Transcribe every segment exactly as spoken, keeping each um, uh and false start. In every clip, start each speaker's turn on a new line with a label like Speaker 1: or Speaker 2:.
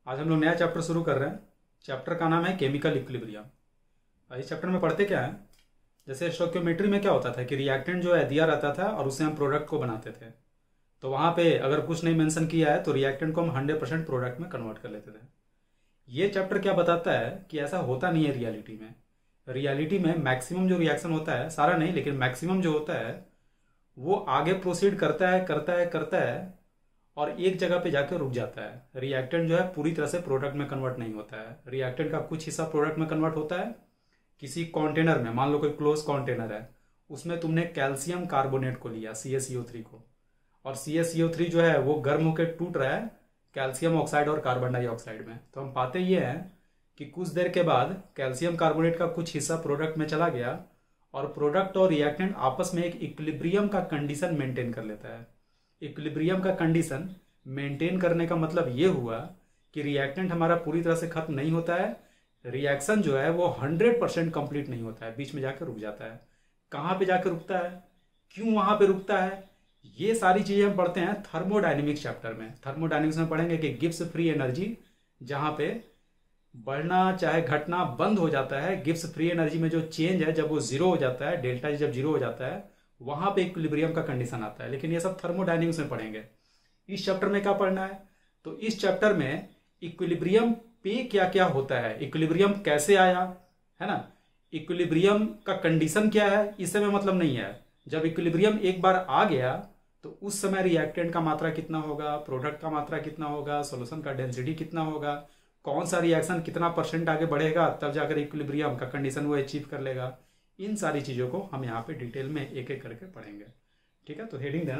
Speaker 1: आज हम लोग नया चैप्टर शुरू कर रहे हैं। चैप्टर का नाम है केमिकल इक्विलिब्रियम। इस चैप्टर में पढ़ते क्या है, जैसे स्टोइकियोमेट्री में क्या होता था कि रिएक्टेंट जो है दिया रहता था और उससे हम प्रोडक्ट को बनाते थे। तो वहाँ पे अगर कुछ नहीं मेंशन किया है तो रिएक्टेंट को हम हंड्रेड परसेंट प्रोडक्ट में कन्वर्ट कर लेते थे। ये चैप्टर क्या बताता है कि ऐसा होता नहीं है रियलिटी में। रियलिटी में मैक्सिमम जो रिएक्शन होता है, सारा नहीं लेकिन मैक्सिमम जो होता है, वो आगे प्रोसीड करता है करता है करता है और एक जगह पे जाकर रुक जाता है। रिएक्टेंट जो है पूरी तरह से प्रोडक्ट में कन्वर्ट नहीं होता है। रिएक्टेंट का कुछ हिस्सा प्रोडक्ट में कन्वर्ट होता है। किसी कंटेनर में, मान लो कोई क्लोज कंटेनर है, उसमें तुमने कैल्शियम कार्बोनेट को लिया, सी ए सी ओ थ्री को, और सी ए सी ओ थ्री जो है वो गर्म होकर टूट रहा है कैल्शियम ऑक्साइड और कार्बन डाइऑक्साइड में। तो हम पाते ये हैं कि कुछ देर के बाद कैल्शियम कार्बोनेट का कुछ हिस्सा प्रोडक्ट में चला गया और प्रोडक्ट और रिएक्टेंट आपस में एक इक्विलिब्रियम का कंडीशन मेंटेन कर लेता है। इक्विलिब्रियम का कंडीशन मेंटेन करने का मतलब ये हुआ कि रिएक्टेंट हमारा पूरी तरह से खत्म नहीं होता है, रिएक्शन जो है वो हंड्रेड परसेंट कंप्लीट नहीं होता है, बीच में जाकर रुक जाता है। कहाँ पे जाकर रुकता है, क्यों वहां पे रुकता है, ये सारी चीजें हम पढ़ते हैं थर्मोडायनेमिक्स चैप्टर में। थर्मोडायनेमिक्स में पढ़ेंगे कि गिब्स फ्री एनर्जी जहां पे बढ़ना चाहे घटना बंद हो जाता है, गिब्स फ्री एनर्जी में जो चेंज है जब वो जीरो हो जाता है, डेल्टा जब जीरो हो जाता है, वहां पे इक्विलिब्रियम का कंडीशन आता है। लेकिन ये सब थर्मोडायनेमिक्स में पढ़ेंगे। इस चैप्टर में क्या पढ़ना है, तो इस चैप्टर में इक्विलिब्रियम पे क्या क्या होता है, इक्विलिब्रियम कैसे आया, है ना, इक्विलिब्रियम का कंडीशन क्या है, इससे में मतलब नहीं है। जब इक्विलिब्रियम एक बार आ गया तो उस समय रिएक्टेंट का मात्रा कितना होगा, प्रोडक्ट का मात्रा कितना होगा, सॉल्यूशन का डेंसिटी कितना होगा, कौन सा रिएक्शन कितना परसेंट आगे बढ़ेगा, तब जाकर इक्विलिब्रियम का कंडीशन वो अचीव कर लेगा। इन सारी चीजों को हम यहाँ पे डिटेल में एक एक करके पढ़ेंगे। ठीक है, तो हेडिंग देना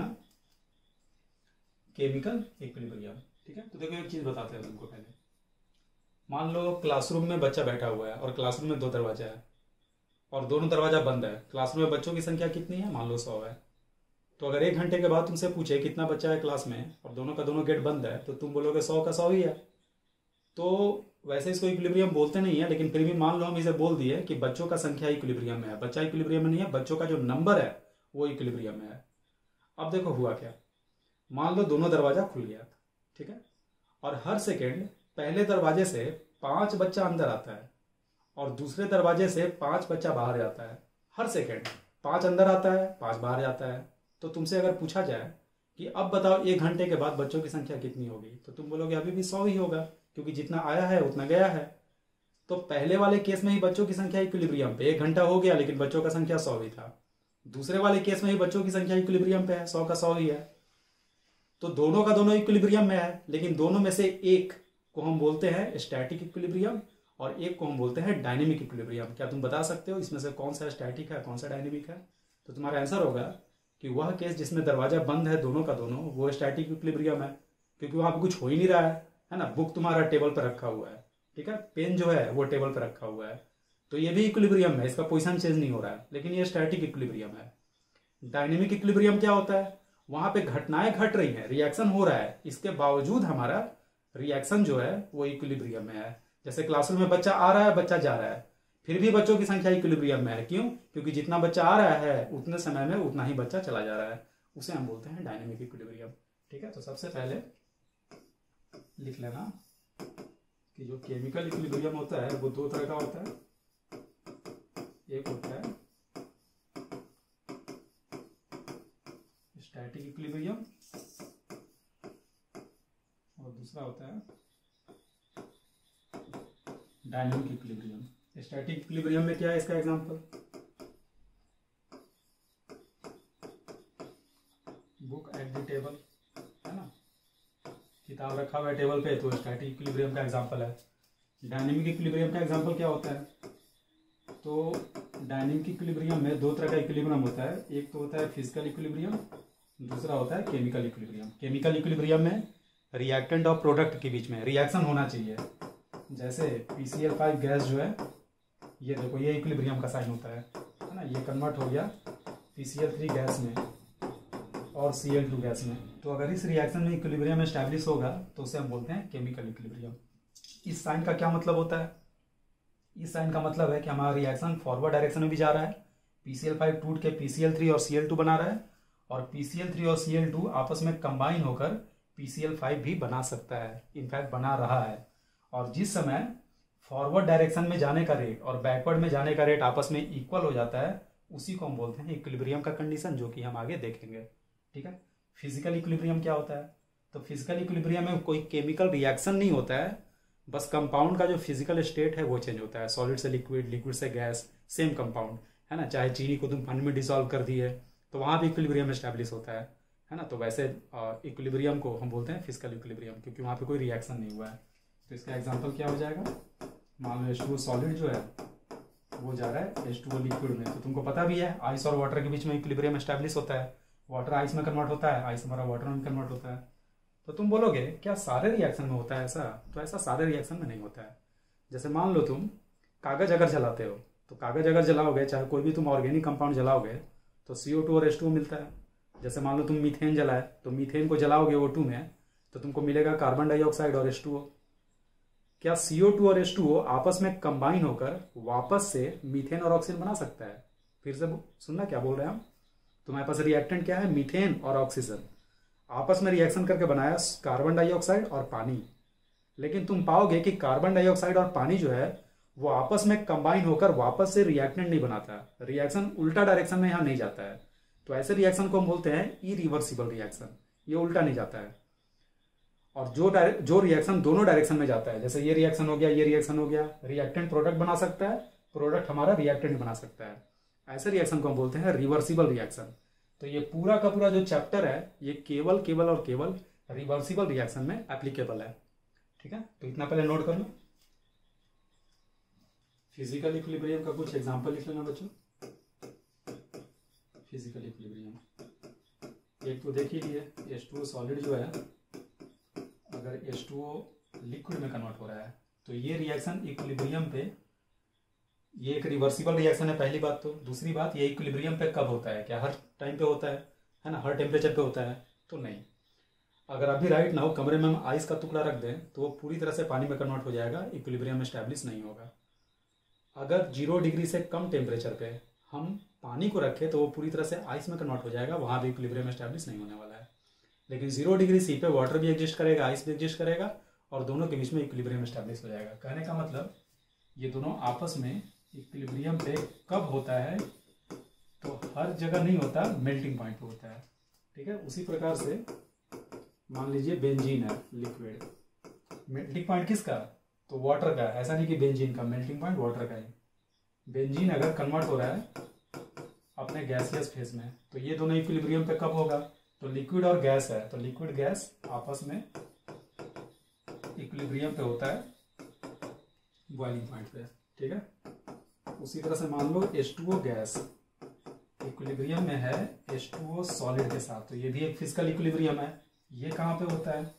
Speaker 1: केमिकल इक्विलिब्रियम। ठीक है, तो देखो एक चीज बताते हैं तुमको पहले। मान लो क्लासरूम में बच्चा बैठा हुआ है और क्लासरूम में दो दरवाजा है और दोनों दरवाजा बंद है। क्लासरूम में बच्चों की संख्या कितनी है, मान लो सौ है। तो अगर एक घंटे के बाद तुमसे पूछे कितना बच्चा है क्लास में और दोनों का दोनों गेट बंद है, तो तुम बोलोगे सौ का सौ ही है। तो वैसे इसको इक्विलिब्रियम बोलते नहीं है, लेकिन फिर भी मान लो हम इसे बोल दिए कि बच्चों का संख्या इक्विलिब्रियम में है। बच्चा इक्विलिब्रियम में नहीं है, बच्चों का जो नंबर है वो इक्विलिब्रियम में है। अब देखो हुआ क्या, मान लो दोनों दरवाजा खुल गया, ठीक है, और हर सेकेंड पहले दरवाजे से पांच बच्चा अंदर आता है और दूसरे दरवाजे से पांच बच्चा बाहर जाता है। हर सेकेंड पांच अंदर आता है, पांच बाहर जाता है। तो तुमसे अगर पूछा जाए कि अब बताओ एक घंटे के बाद बच्चों की संख्या कितनी होगी, तो तुम बोलोगे अभी भी सौ ही होगा, क्योंकि जितना आया है उतना गया है। तो पहले वाले केस में ही बच्चों की संख्या इक्विलिब्रियम पे, एक घंटा हो गया लेकिन बच्चों का संख्या सौ ही था। दूसरे वाले केस में ही बच्चों की संख्या इक्विलिब्रियम पे है, सौ का सौ ही है। तो दोनों का दोनों इक्विलिब्रियम में है, लेकिन दोनों में से एक को हम बोलते हैं स्टैटिक इक्विलिब्रियम और एक को हम बोलते हैं डायनेमिक इक्विलिब्रियम। क्या तुम बता सकते हो इसमें से कौन सा स्टैटिक है कौन सा डायनेमिक है? तो तुम्हारा आंसर होगा कि वह केस जिसमें दरवाजा बंद है दोनों का दोनों, वो स्टैटिक इक्विलिब्रियम है, क्योंकि वहां पर कुछ हो ही नहीं रहा है, है ना। बुक तुम्हारा टेबल पर रखा हुआ है, ठीक है, पेन जो है वो टेबल पर रखा हुआ है, तो ये भी इक्विलिब्रियम है, इसका पोजीशन चेंज नहीं हो रहा है, लेकिन ये स्टैटिक इक्विलिब्रियम है। डायनेमिक इक्विलिब्रियम क्या होता है, वहां पे घटनाएं घट रही हैं, रिएक्शन हो रहा है, इसके बावजूद हमारा रिएक्शन जो है वो इक्विलिब्रियम में है। जैसे क्लासरूम में बच्चा आ रहा है, बच्चा जा रहा है, फिर भी बच्चों की संख्या इक्विलिब्रियम में है। क्यों? क्योंकि जितना बच्चा आ रहा है उतने समय में उतना ही बच्चा चला जा रहा है, उसे हम बोलते हैं डायनेमिक इक्विलिब्रियम। ठीक है, तो सबसे पहले लिख लेना कि जो केमिकल इक्विलिब्रियम होता है वो दो तरह का होता है। एक होता है स्टैटिक इक्विलिब्रियम और दूसरा होता है डायनेमिक इक्विलिब्रियम। स्टैटिक इक्विलिब्रियम में क्या है, इसका example book at the table, है ना, किताब रखा हुआ है टेबल पे, तो स्टैटिक इक्विलिब्रियम का एग्जांपल है। डायनेमिक इक्विलिब्रियम का एग्जांपल क्या होता है, तो डायनेमिक इक्विलिब्रियम में दो तरह का इक्विलिब्रियम होता है। एक तो होता है फिजिकल इक्विलिब्रियम, दूसरा होता है केमिकल इक्विलिब्रियम। केमिकल इक्विलिब्रियम में रिएक्टेंट और प्रोडक्ट के बीच में रिएक्शन होना चाहिए। जैसे P C L five gas जो है, ये देखो ये इक्विलिब्रियम का साइन होता है, है ना, ये कन्वर्ट हो गया P C L three gas में और सी एल टू गैस में। तो अगर इस रिएक्शन में इक्विलिब्रियम एस्टैब्लिश होगा तो उसे हम बोलते हैं केमिकल इक्विलिब्रियम। इस साइन का क्या मतलब होता है, इस साइन का मतलब है कि हमारा रिएक्शन फॉरवर्ड डायरेक्शन में भी जा रहा है, पी सी एल फाइव टूट के पी सी एल थ्री और सी एल टू बना रहा है, और पी सी एल थ्री और सी एल टू आपस में कंबाइन होकर पी सी एल फाइव भी बना सकता है, इनफैक्ट बना रहा है। और जिस समय फॉरवर्ड डायरेक्शन में जाने का रेट और बैकवर्ड में जाने का रेट आपस में इक्वल हो जाता है, उसी को हम बोलते हैं इक्विलिब्रियम का कंडीशन, जो कि हम आगे देखेंगे। ठीक है, फिजिकल इक्विलिब्रियम क्या होता है? तो फिजिकल इक्विलिब्रियम में कोई केमिकल रिएक्शन नहीं होता है, बस कंपाउंड का जो फिजिकल स्टेट है वो चेंज होता है। सॉलिड से लिक्विड, लिक्विड से गैस, सेम कंपाउंड है ना। चाहे चीनी को तुम पानी में डिसॉल्व कर दिए तो वहाँ भी इक्विलिब्रियम एस्टैब्लिश होता है है ना। तो वैसे इक्विलिब्रियम को हम बोलते हैं फिजिकल इक्विलिब्रियम, क्योंकि वहाँ पे कोई रिएक्शन नहीं हुआ है। तो इसका एग्जांपल क्या हो जाएगा? मान लो एच टू ओ सॉलिड जो है वो जा रहा है एच टू ओ लिक्विड में, तो तुमको पता भी है आइस और वाटर के बीच में इक्विलिब्रियम एस्टैब्लिश होता है। वाटर आइस में कन्वर्ट होता है, आइस हमारा वाटर में कन्वर्ट होता है। तो तुम बोलोगे क्या सारे रिएक्शन में होता है ऐसा? तो ऐसा सारे रिएक्शन में नहीं होता है। जैसे मान लो तुम कागज अगर जलाते हो, तो कागज अगर जलाओगे, चाहे कोई भी तुम ऑर्गेनिक कंपाउंड जलाओगे, तो सी ओ टू और एच टू ओ मिलता है। जैसे मान लो तुम मीथेन जलाए, तो मीथेन को जलाओगे ओ टू में, तो तुमको मिलेगा कार्बन डाइऑक्साइड और एच टू ओ। क्या सी ओ टू और एच टू ओ आपस में कंबाइन होकर वापस से मीथेन और ऑक्सीजन बना सकता है? फिर से सुनना क्या बोल रहे हैं हम। तुम्हारे पास रिएक्टेंट क्या है? मीथेन और ऑक्सीजन आपस में रिएक्शन करके बनाया कार्बन डाइऑक्साइड और पानी। लेकिन तुम पाओगे कि कार्बन डाइऑक्साइड और पानी जो है वो आपस में कंबाइन होकर वापस से रिएक्टेंट नहीं बनाता, रिएक्शन उल्टा डायरेक्शन में यहां नहीं जाता है। तो ऐसे रिएक्शन को हम बोलते हैं इरिवर्सिबल रिएक्शन, ये उल्टा नहीं जाता है। और जो जो रिएक्शन दोनों डायरेक्शन में जाता है, जैसे ये रिएक्शन हो गया, ये रिएक्शन हो गया, रिएक्टेंट प्रोडक्ट बना सकता है, प्रोडक्ट हमारा रिएक्टेंट बना सकता है, ऐसे रिएक्शन को हम बोलते हैं रिवर्सिबल रिएक्शन। तो ये पूरा का पूरा जो चैप्टर है ये केवल केवल और केवल रिवर्सिबल रिएक्शन में एप्लीकेबल है। ठीक है, तो इतना पहले नोट कर लो। फिजिकल इक्विलिब्रियम का कुछ एग्जांपल लिख लेना बच्चों। फिजिकल इक्विलिब्रियम एक तो देख ही लिए, एच टू ओ सॉलिड जो है अगर एच टू ओ लिक्विड में कन्वर्ट हो रहा है, तो ये रिएक्शन इक्विलिब्रियम पे, ये एक रिवर्सिबल रिएक्शन है पहली बात। तो दूसरी बात, ये इक्विलिब्रियम पे कब होता है? क्या हर टाइम पे होता है है ना? हर टेम्परेचर पे होता है? तो नहीं। अगर अभी राइट ना हो कमरे में हम आइस का टुकड़ा रख दें तो वो पूरी तरह से पानी में कन्वर्ट हो जाएगा, इक्विलिब्रियम एस्टैब्लिश नहीं होगा। अगर जीरो डिग्री से कम टेम्परेचर पे हम पानी को रखें तो वो पूरी तरह से आइस में कन्वर्ट हो जाएगा, वहां भी इक्विलिब्रियम एस्टैब्लिश नहीं होने वाला है। लेकिन जीरो डिग्री सी पे वाटर भी एग्जिस्ट करेगा, आइस भी एग्जिस्ट करेगा, और दोनों के बीच में इक्विलिब्रियम एस्टैब्लिश हो जाएगा। कहने का मतलब ये दोनों आपस में इक्विलिब्रियम पे कब होता है? तो हर जगह नहीं होता, मेल्टिंग पॉइंट पे होता है। ठीक है, उसी प्रकार से मान लीजिए बेंजीन है लिक्विड, मेल्टिंग पॉइंट किसका? तो वाटर का। ऐसा नहीं कि बेंजीन का, मेल्टिंग पॉइंट वाटर का ही। बेंजीन अगर कन्वर्ट हो रहा है अपने गैसियस फेज में, तो ये दोनों इक्विलिब्रियम पे कब होगा? तो लिक्विड और गैस है, तो लिक्विड गैस आपस में इक्विलिब्रियम पे होता है बॉइलिंग पॉइंट पे। ठीक है, उसी तरह से मान लो H two O gas equilibrium में है एच टू ओ सॉलिड के साथ, तो ये भी एक फिजिकल इक्विलिब्रियम है। ये कहाँ पे होता है?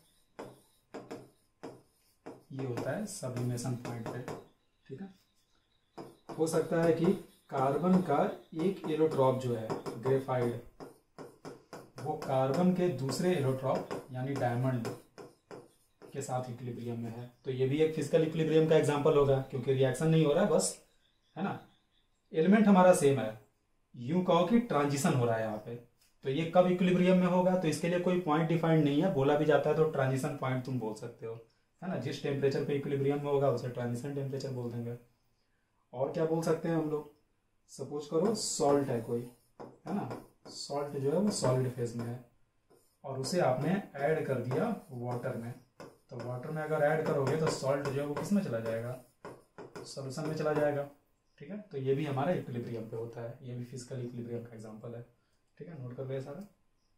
Speaker 1: ये होता है सब्लिमेशन पॉइंट पे। ठीक है, हो सकता है कि कार्बन का एक एलोट्रॉप जो है ग्रेफाइड, वो कार्बन के दूसरे एलोट्रॉप यानी डायमंड के साथ इक्विलिब्रियम में है, तो ये भी एक फिजिकल इक्विलिब्रियम का एग्जांपल होगा, क्योंकि रिएक्शन नहीं हो रहा है बस, है ना। एलिमेंट हमारा सेम है, यूं कहो कि ट्रांजिशन हो रहा है यहाँ पे। तो ये कब इक्विलिब्रियम में होगा? तो इसके लिए कोई पॉइंट डिफाइंड नहीं है, बोला भी जाता है तो ट्रांजिशन पॉइंट तुम बोल सकते हो, है ना। जिस टेम्परेचर पे इक्विलिब्रियम में होगा उसे ट्रांजिशन टेम्परेचर बोल देंगे। और क्या बोल सकते हैं हम लोग? सपोज करो सॉल्ट है कोई, है ना, सॉल्ट जो है वो सॉलिड फेज में है और उसे आपने ऐड कर दिया वाटर में, तो वाटर में अगर ऐड करोगे तो सॉल्ट जो है वो किस में चला जाएगा? सॉल्यूशन में चला जाएगा। ठीक है, तो ये भी हमारा इक्विलिब्रियम पे होता है, ये भी फिजिकल इक्विलिब्रियम का एग्जांपल है। ठीक है, नोट कर लिया सारा।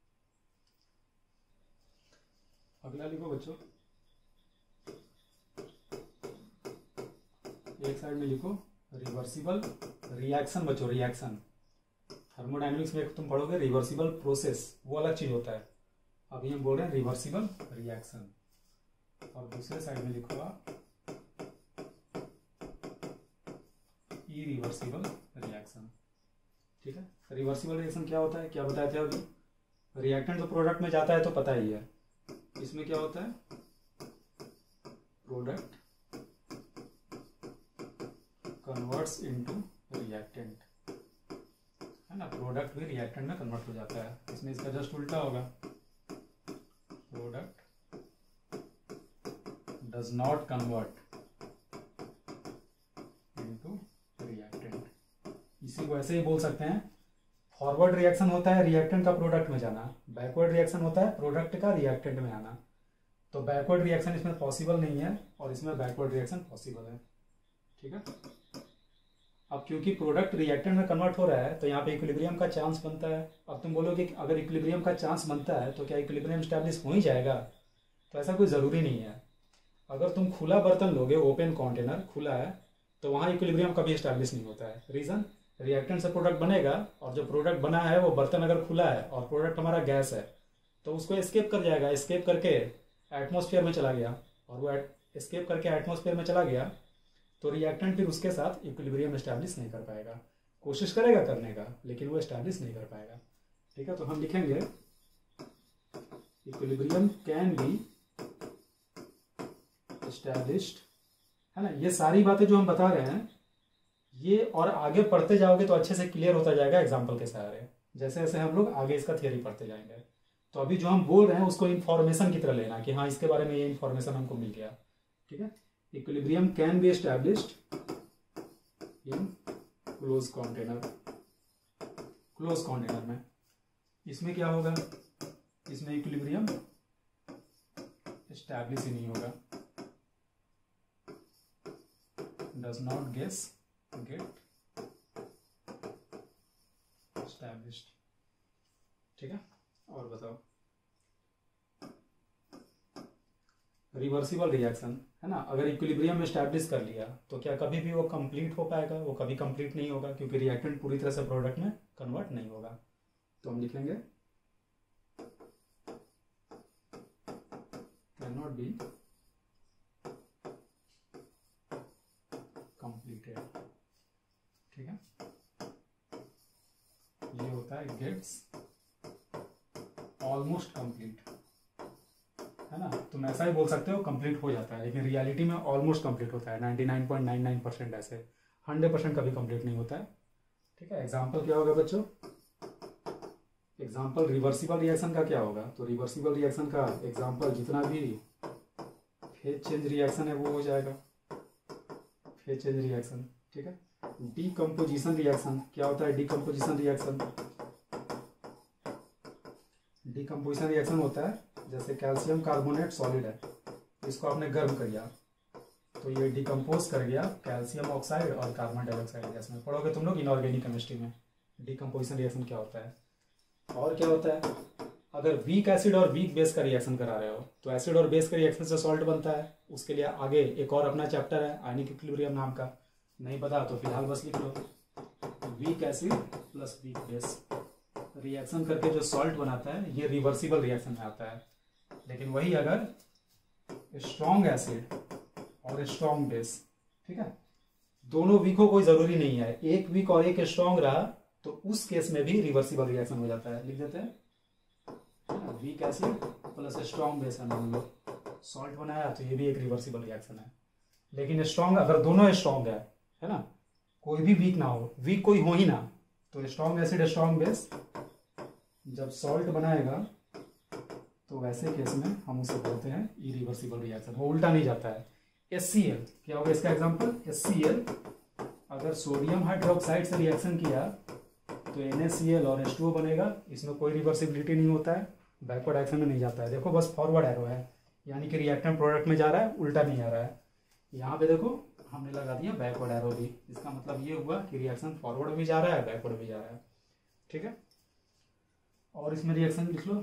Speaker 1: अगला लिखो बच्चों, एक साइड में लिखो रिवर्सिबल रिएक्शन। बच्चों रिएक्शन, थर्मोडायनेमिक्स में तुम पढ़ोगे रिवर्सिबल प्रोसेस, वो अलग चीज होता है। अभी हम बोल रहे हैं रिवर्सिबल रिएक्शन। और दूसरे साइड में लिखो आप इरिवर्सिबल रिएक्शन। ठीक है, रिवर्सिबल रिएक्शन क्या होता है, क्या बताया था अभी? रिएक्टेंट तो प्रोडक्ट में जाता है तो पता ही है। इसमें क्या होता है? प्रोडक्ट कन्वर्ट्स इनटू रिएक्टेंट, है ना। प्रोडक्ट भी रिएक्टेंट में कन्वर्ट हो जाता है। इसमें इसका जस्ट उल्टा होगा, product does not convert into reactant. इसी को ऐसे ही बोल सकते हैं, फॉरवर्ड रिएक्शन होता है रिएक्टेंट का प्रोडक्ट में जाना, बैकवर्ड रिएक्शन होता है प्रोडक्ट का रिएक्टेंट में आना। तो बैकवर्ड रिएक्शन इसमें पॉसिबल नहीं है और इसमें बैकवर्ड रिएक्शन पॉसिबल है। ठीक है, अब क्योंकि प्रोडक्ट रिएक्टेंट में कन्वर्ट हो रहा है तो यहाँ पे इक्विलिब्रियम का चांस बनता है। अब तुम बोलोगे कि अगर इक्विलिब्रियम का चांस बनता है तो क्या इक्विलिब्रियम स्टैब्लिश हो ही जाएगा? तो ऐसा कोई ज़रूरी नहीं है। अगर तुम खुला बर्तन लोगे, ओपन कंटेनर खुला है, तो वहाँ इक्विलिब्रियम कभी स्टैब्लिश नहीं होता है। रीज़न, रिएक्टेंट से प्रोडक्ट बनेगा और जो प्रोडक्ट बना है वो बर्तन अगर खुला है और प्रोडक्ट हमारा गैस है तो उसको एस्केप कर जाएगा, एस्केप करके एटमॉस्फेयर में चला गया, और वो एस्केप करके एटमॉस्फेयर में चला गया तो रिएक्टेंट फिर उसके साथ इक्विलिब्रियम एस्टैब्लिश नहीं कर पाएगा। कोशिश करेगा करने का लेकिन वो एस्टैब्लिश नहीं कर पाएगा। ठीक है, तो हम लिखेंगे इक्विलिब्रियम कैन बी एस्टैब्लिश्ड, है ना। ये सारी बातें जो हम बता रहे हैं ये, और आगे पढ़ते जाओगे तो अच्छे से क्लियर होता जाएगा एग्जाम्पल के सहारे, जैसे जैसे हम लोग आगे इसका थियरी पढ़ते जाएंगे। तो अभी जो हम बोल रहे हैं उसको इन्फॉर्मेशन की तरह लेना कि हाँ इसके बारे में ये इन्फॉर्मेशन हमको मिल गया। ठीक है, equilibrium can be established in close container. Close container में इसमें क्या होगा, इसमें इक्विलिब्रियम एस्टैब्लिश ही नहीं होगा, does not gets get established. ठीक है, और बताओ रिवर्सिबल रिएक्शन, है ना। अगर इक्विलिब्रियम में एस्टैब्लिश कर लिया तो क्या कभी भी वो कंप्लीट हो पाएगा? वो कभी कंप्लीट नहीं होगा क्योंकि रिएक्टेंट पूरी तरह से प्रोडक्ट में कन्वर्ट नहीं होगा। तो हम लिखेंगे कैन नॉट बी कंप्लीटेड। ठीक है, ये होता है गेट्स ऑलमोस्ट कंप्लीट, है ना। तुम ऐसा ही बोल सकते हो कंप्लीट हो जाता है, लेकिन रियलिटी में ऑलमोस्ट कंप्लीट होता है, ninety nine point nine nine percent ऐसे, हंड्रेड परसेंट कभी कंप्लीट नहीं होता है। ठीक है, एग्जांपल क्या होगा बच्चों? एग्जांपल रिवर्सिबल रिएक्शन का क्या होगा? तो रिवर्सिबल रिएक्शन का एग्जांपल जितना भी फेज चेंज रिएक्शन है वो हो जाएगा, फेज चेंज रिएक्शन। ठीक है, डीकम्पोजिशन रिएक्शन क्या होता है? डीकम्पोजिशन रिएक्शन डीकम्पोजिशन रिएक्शन होता है जैसे कैल्शियम कार्बोनेट सॉलिड है, इसको आपने गर्म कर दिया तो ये डिकम्पोज कर गया कैल्शियम ऑक्साइड और कार्बन डाइऑक्साइड गैस में। पढ़ोगे तुम लोग इनऑर्गेनिक केमिस्ट्री में डीकम्पोजिशन रिएक्शन क्या होता है। और क्या होता है, अगर वीक एसिड और वीक बेस का रिएक्शन करा रहे हो तो एसिड और बेस के रिएक्शन से सॉल्ट बनता है। उसके लिए आगे एक और अपना चैप्टर है आयनिक इक्विलिब्रियम नाम का, नहीं पता तो फिलहाल बस लिख लो weak acid plus weak base reaction करके जो सॉल्ट बनाता है ये रिवर्सिबल रिएक्शन में आता है। लेकिन वही अगर स्ट्रॉन्ग एसिड और स्ट्रॉन्ग बेस, ठीक है, दोनों वीक हो कोई जरूरी नहीं है, एक वीक और एक स्ट्रॉन्ग रहा तो उस केस में भी रिवर्सिबल रिएक्शन हो जाता है। लिख देते हैं weak acid plus strong base है, मान लो सॉल्ट बनाया तो ये भी एक रिवर्सिबल रिएक्शन है। लेकिन स्ट्रॉन्ग अगर दोनों स्ट्रॉन्ग है है ना, कोई भी वीक ना हो, वीक कोई हो ही ना, तो स्ट्रॉन्ग एसिड स्ट्रॉन्ग बेस जब सॉल्ट बनाएगा तो वैसे केस में हम उसे बोलते हैं इरिवर्सिबल रिएक्शन, वो उल्टा नहीं जाता है। एस सी एल क्या होगा इसका एग्जांपल? एस सी एल अगर सोडियम हाइड्रोक्साइड से रिएक्शन किया तो एन ए सी एल और एच टू ओ बनेगा, इसमें कोई रिवर्सिबिलिटी नहीं होता है, बैकवर्ड एक्शन में नहीं जाता है। देखो बस फॉरवर्ड एरो है, यानी कि रिएक्टेंट प्रोडक्ट में जा रहा है, उल्टा नहीं आ रहा है। यहाँ पे देखो हमने लगा दिया बैकवर्ड एरो भी, इसका मतलब ये हुआ कि रिएक्शन फॉरवर्ड भी जा रहा है, बैकवर्ड भी जा रहा है। ठीक है, और इसमें रिएक्शन लिख लो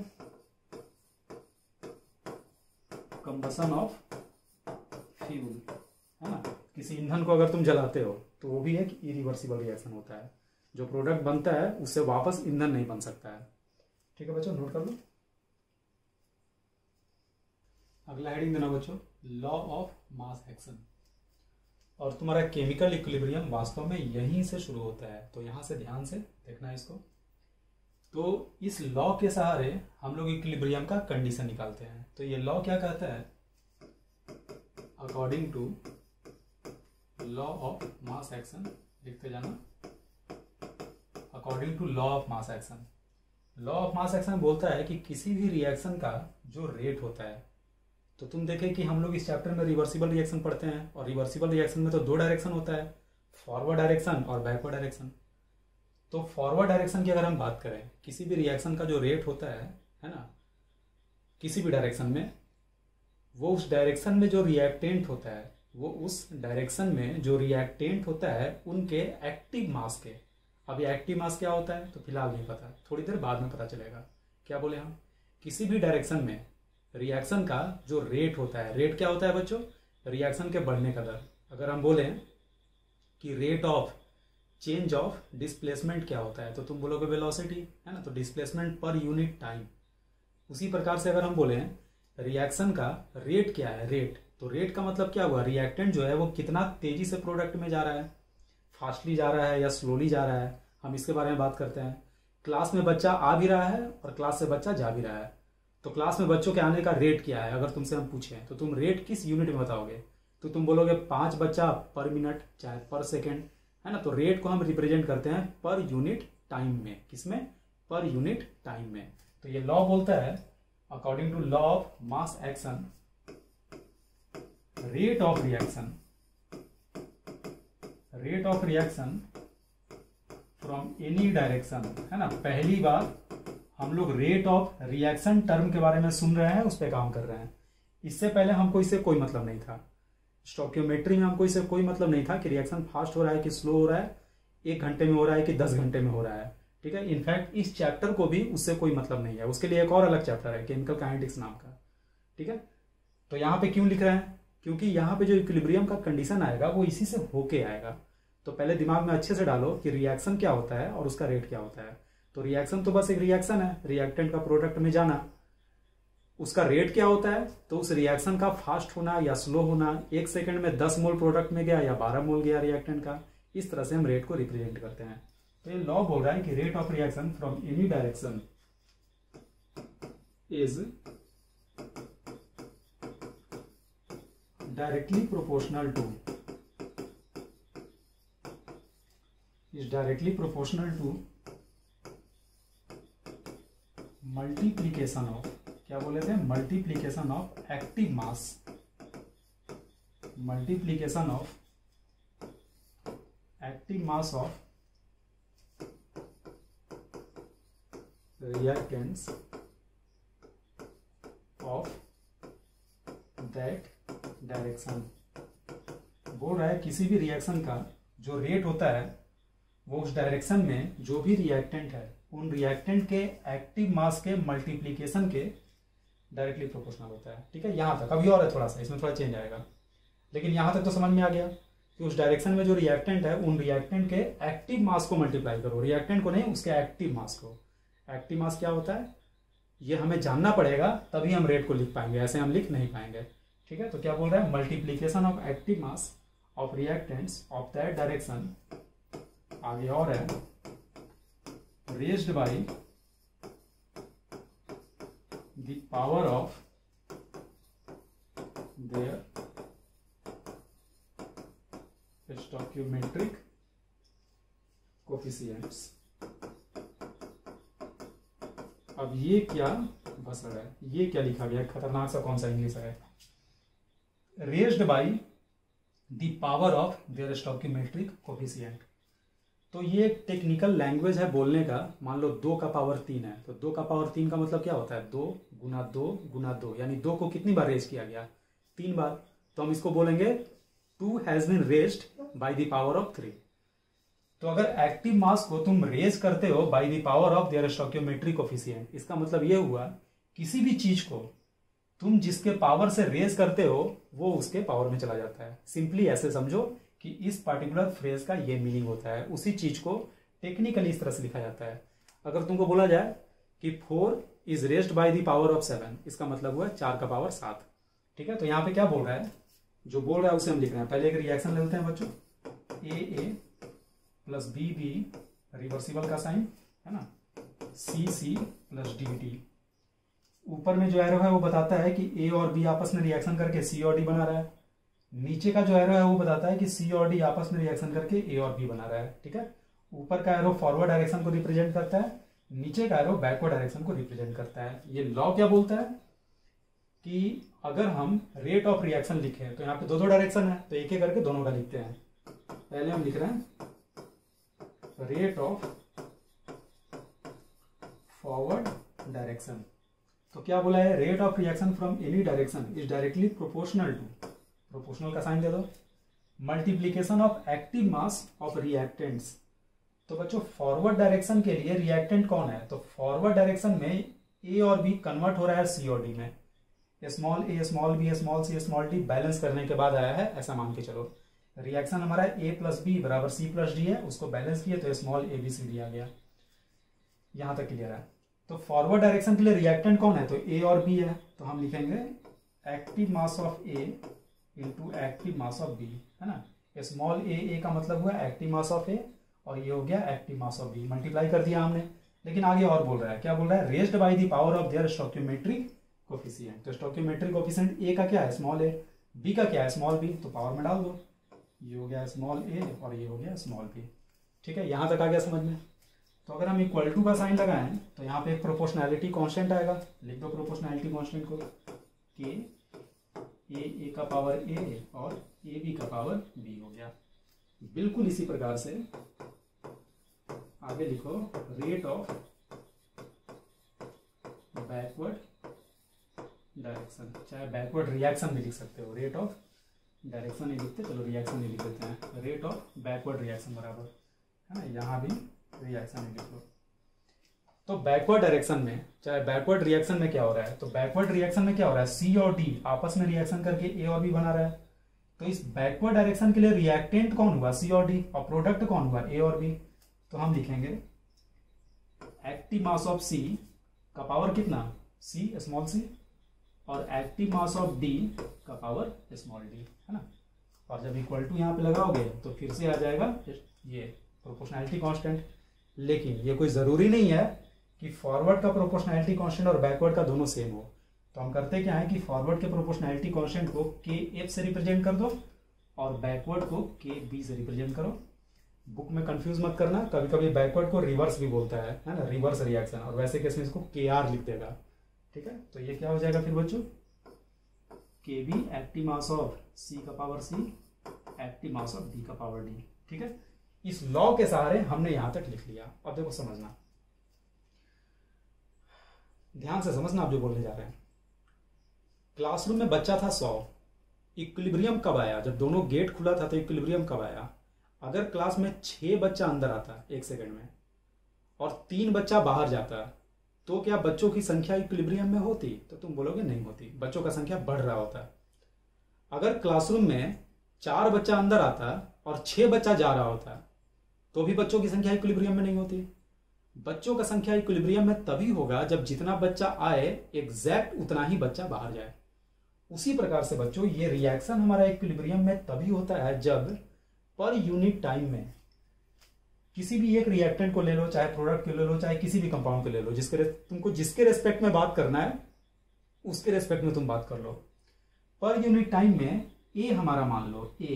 Speaker 1: कंबसन ऑफ फ्यूल, है ना। किसी ईंधन को अगर तुम जलाते हो तो वो भी एक इरिवर्सिबल रिएक्शन होता है, जो प्रोडक्ट बनता है उससे वापस ईंधन नहीं बन सकता है। ठीक है बच्चों, नोट कर लो। अगला हेडिंग देना बच्चों, लॉ ऑफ मास एक्शन। और तुम्हारा केमिकल इक्विलिब्रियम वास्तव में यहीं से शुरू होता है, तो यहां से ध्यान से देखना है इसको। तो इस लॉ के सहारे हम लोग इक्विलिब्रियम का कंडीशन निकालते हैं। तो ये लॉ क्या कहता है? According to law of mass action, लिखते जाना according to law of mass action. Law of mass action बोलता है कि किसी भी रिएक्शन का जो रेट होता है, तो तुम देखें कि हम लोग इस चैप्टर में रिवर्सिबल रिएक्शन पढ़ते हैं, और रिवर्सिबल रिएक्शन में तो दो डायरेक्शन होता है, फॉरवर्ड डायरेक्शन और बैकवर्ड डायरेक्शन। तो फॉरवर्ड डायरेक्शन की अगर हम बात करें, किसी भी रिएक्शन का जो रेट होता है है ना, किसी भी डायरेक्शन में, वो उस डायरेक्शन में जो रिएक्टेंट होता है वो उस डायरेक्शन में जो रिएक्टेंट होता है उनके एक्टिव मास के। अब ये एक्टिव मास क्या होता है तो फिलहाल नहीं पता, थोड़ी देर बाद में पता चलेगा। क्या बोले हम, किसी भी डायरेक्शन में रिएक्शन का जो रेट होता है, रेट क्या होता है बच्चों, रिएक्शन के बढ़ने का दर। अगर हम बोलें कि rate of change of displacement क्या होता है, तो तुम बोलोगे वेलोसिटी, है ना, तो डिस्प्लेसमेंट पर यूनिट टाइम। उसी प्रकार से अगर हम बोलें रिएक्शन का रेट क्या है, रेट, तो रेट का मतलब क्या हुआ, रिएक्टेंट जो है वो कितना तेजी से प्रोडक्ट में जा रहा है, फास्टली जा रहा है या स्लोली जा रहा है, हम इसके बारे में बात करते हैं। क्लास में बच्चा आ भी रहा है और क्लास से बच्चा जा भी रहा है, तो क्लास में बच्चों के आने का रेट क्या है, अगर तुमसे हम पूछें तो तुम रेट किस यूनिट में बताओगे, तो तुम बोलोगे पांच बच्चा पर मिनट चाहे पर सेकेंड, है ना। तो रेट को हम रिप्रेजेंट करते हैं पर यूनिट टाइम में, किसमें, पर यूनिट टाइम में। तो ये लॉ बोलता है, according to law of mass action, rate of reaction rate of reaction from any direction, है ना। पहली बार हम लोग रेट ऑफ रिएक्शन टर्म के बारे में सुन रहे हैं, उस पर काम कर रहे हैं। इससे पहले हमको इससे कोई मतलब नहीं था, स्टोइकियोमेट्री में हमको इससे कोई मतलब नहीं था कि रिएक्शन फास्ट हो रहा है कि स्लो हो रहा है, एक घंटे में हो रहा है कि दस घंटे में हो रहा है, ठीक है। इनफैक्ट इस चैप्टर को भी उससे कोई मतलब नहीं है, उसके लिए एक और अलग चैप्टर है केमिकल काइनेटिक्स नाम का, ठीक है। तो यहाँ पे क्यों लिख रहे हैं, क्योंकि यहाँ पे जो इक्विलिब्रियम का कंडीशन आएगा वो इसी से होके आएगा। तो पहले दिमाग में अच्छे से डालो कि रिएक्शन क्या होता है और उसका रेट क्या होता है। तो रिएक्शन तो बस एक रिएक्शन है, रिएक्टेंट का प्रोडक्ट में जाना। उसका रेट क्या होता है, तो उस रिएक्शन का फास्ट होना या स्लो होना, एक सेकंड में दस मोल प्रोडक्ट में गया या बारह मोल गया रिएक्टेंट का, इस तरह से हम रेट को रिप्रेजेंट करते हैं। तो ये लॉ बोल रहा है कि rate of reaction from any direction is directly proportional to is directly proportional to multiplication of, क्या बोले थे, multiplication of active mass, multiplication of active mass of reactants of that direction. बोल रहा है किसी भी रिएक्शन का जो रेट होता है वो उस डायरेक्शन में जो भी रिएक्टेंट है उन रिएक्टेंट के एक्टिव मास के मल्टीप्लीकेशन के डायरेक्टली प्रोपोर्शनल होता है, ठीक है। यहां तक अभी और है थोड़ा सा, इसमें थोड़ा चेंज आएगा, लेकिन यहां तक तो समझ में आ गया कि उस डायरेक्शन में जो रिएक्टेंट है उन रिएक्टेंट के एक्टिव मास को मल्टीप्लाई करो, रिएक्टेंट को नहीं, उसके एक्टिव मास को। एक्टिव मास क्या होता है ये हमें जानना पड़ेगा, तभी हम रेट को लिख पाएंगे, ऐसे हम लिख नहीं पाएंगे, ठीक है। तो क्या बोल रहा है, multiplication of active mass of reactants of that direction, आगे और है, raised by the power of their stoichiometric coefficients. अब ये क्या बसड़ है, ये क्या लिखा गया, खतरनाक सा कौन सा इंग्लिश है, raised by the power of their stoichiometric coefficient. तो ये एक टेक्निकल लैंग्वेज है बोलने का। मान लो दो का पावर तीन है, तो दो का पावर तीन का मतलब क्या होता है, दो गुना दो गुना दो, यानी दो को कितनी बार रेज किया गया, तीन बार। तो हम इसको बोलेंगे two has been raised by the power of three. तो अगर एक्टिव मास को तुम रेज करते हो by the power of their stoichiometric coefficient, इसका मतलब ये हुआ किसी भी चीज को तुम जिसके पावर से रेज करते हो वो उसके पावर में चला जाता है। सिंपली ऐसे समझो कि इस पार्टिकुलर फ्रेज का ये मीनिंग होता है, उसी चीज को टेक्निकली इस तरह से लिखा जाता है। अगर तुमको बोला जाए कि four is raised by the power of seven, इसका मतलब हुआ चार का पावर सात, ठीक है। तो यहाँ पे क्या बोल रहा है, जो बोल रहा है उसे हम लिख रहे हैं। पहले एक रिएक्शन लेते हैं बच्चों, A A plus B B, reversible का साइन है ना, C C plus D D. ऊपर में जो एरो है वो बताता है कि ए और बी आपस में रिएक्शन करके सी और डी बना रहा है। नीचे का जो एरो है वो बताता है कि सी और डी आपस में रिएक्शन करके ए और बी बना रहा है, ठीक है। ऊपर का एरो फॉरवर्ड डायरेक्शन को रिप्रेजेंट करता है, नीचे का एरो बैकवर्ड डायरेक्शन को रिप्रेजेंट करता है। ये लॉ क्या बोलता है कि अगर हम रेट ऑफ रिएक्शन लिखें तो यहाँ पे दो दो डायरेक्शन है, तो एक एक करके दोनों का लिखते हैं। पहले हम लिख रहे हैं रेट ऑफ फॉरवर्ड डायरेक्शन। तो क्या बोला है, rate of reaction from any direction is directly proportional to, proportional का साइन दे दो, multiplication of active mass of reactants. तो बच्चों फॉरवर्ड डायरेक्शन के लिए रिएक्टेंट कौन है, तो फॉरवर्ड डायरेक्शन में ए और बी कन्वर्ट हो रहा है सी और डी में, small A small B small C small D balance करने के बाद आया है, ऐसा मान के चलो। रिएक्शन हमारा ए प्लस बी बराबर सी प्लस डी है, उसको बैलेंस किए तो small A B C D आ गया। यहां तक क्लियर है। तो फॉरवर्ड डायरेक्शन के लिए रिएक्टेंट कौन है, तो ए और बी है, तो हम लिखेंगे active mass of A into active mass of B, है ना। स्मॉल ए ए का मतलब हुआ एक्टिव मास ऑफ ए और ये हो गया active mass of B, multiply कर दिया हमने। लेकिन आगे और बोल रहा है, क्या बोल रहा है, raised by the power of their stoichiometric coefficient. तो स्टोइकियोमेट्रिक कोफिशिएंट ए का क्या है, स्मॉल ए, बी का क्या है, स्मॉल बी, तो पावर में डाल दो, ये हो गया स्मॉल ए और ये हो गया स्मॉल बी। ठीक है, यहां तक आ गया समझ में। तो अगर हम इक्वल टू का साइन लगाएं तो यहाँ पे एक प्रोपोर्शनैलिटी कांस्टेंट आएगा, लिख दो प्रोपोर्शनैलिटी कांस्टेंट को, के ए ए का पावर ए और ए बी का पावर बी हो गया। बिल्कुल इसी प्रकार से आगे लिखो रेट ऑफ बैकवर्ड डायरेक्शन, चाहे बैकवर्ड रिएक्शन भी लिख सकते हो, रेट ऑफ डायरेक्शन नहीं लिखते, चलो रिएक्शन नहीं लिख देते हैं, रेट ऑफ बैकवर्ड रिएक्शन बराबर, है ना, यहाँ भी रिएक्शन नहीं लिख लो। तो बैकवर्ड डायरेक्शन में, चाहे बैकवर्ड रिएक्शन में क्या हो रहा है, तो बैकवर्ड रिएक्शन में क्या हो रहा है, सी और डी आपस में रिएक्शन करके ए और बी बना रहा है। तो इस बैकवर्ड डायरेक्शन के लिए रिएक्टेंट कौन हुआ, सी और डी, और प्रोडक्ट कौन हुआ, ए और बी। तो हम लिखेंगे एक्टिव मास ऑफ सी का पावर कितना, सी स्मॉल सी, और एक्टिव मास ऑफ डी का पावर स्मॉल डी, है ना। और जब इक्वल टू यहाँ पे लगाओगे तो फिर से आ जाएगा ये प्रोपोर्शनैलिटी कांस्टेंट। लेकिन ये कोई जरूरी नहीं है कि फॉरवर्ड का प्रोपोर्शनैलिटी कांस्टेंट और बैकवर्ड का दोनों सेम हो। तो हम करते क्या है कि फॉरवर्ड के प्रोपोर्शनैलिटी कांस्टेंट को के एफ से रिप्रेजेंट कर दो और बैकवर्ड को के बी से रिप्रेजेंट करो। बुक में कंफ्यूज मत करना, कभी कभी बैकवर्ड को रिवर्स भी बोलता है है ना, रिवर्स रिएक्शन, और वैसे केस में इसको के आर लिख देगा। ठीक है, तो ये क्या हो जाएगा फिर बच्चों, K B active mass of C का power C, active mass of D का पावर डी। ठीक है, इस लॉ के सहारे हमने यहां तक लिख लिया। अब देखो समझना, ध्यान से समझना आप जो बोलने जा रहे हैं। क्लासरूम में बच्चा था सौ, इक्विलिब्रियम कब आया, जब दोनों गेट खुला था तो इक्विलिब्रियम कब आया। अगर क्लास में छह बच्चा अंदर आता एक सेकंड में और तीन बच्चा बाहर जाता तो क्या बच्चों की संख्या इक्विलिब्रियम में होती, तो तुम बोलोगे नहीं होती, बच्चों का संख्या बढ़ रहा होता। अगर क्लासरूम में चार बच्चा अंदर आता और छह बच्चा जा रहा होता तो भी बच्चों की संख्या इक्विलिब्रियम में नहीं होती। बच्चों का संख्या इक्विलिब्रियम में तभी होगा जब जितना बच्चा आए एग्जैक्ट उतना ही बच्चा बाहर जाए। उसी प्रकार से बच्चों ये रिएक्शन हमारा इक्विलिब्रियम में तभी होता है जब पर यूनिट टाइम में किसी भी एक रिएक्टेंट को ले लो, चाहे प्रोडक्ट को ले लो, चाहे किसी भी कंपाउंड को ले लो, जिसके तुमको जिसके रेस्पेक्ट में बात करना है उसके रेस्पेक्ट में तुम बात कर लो। पर यूनिट टाइम में ए हमारा मान लो ए,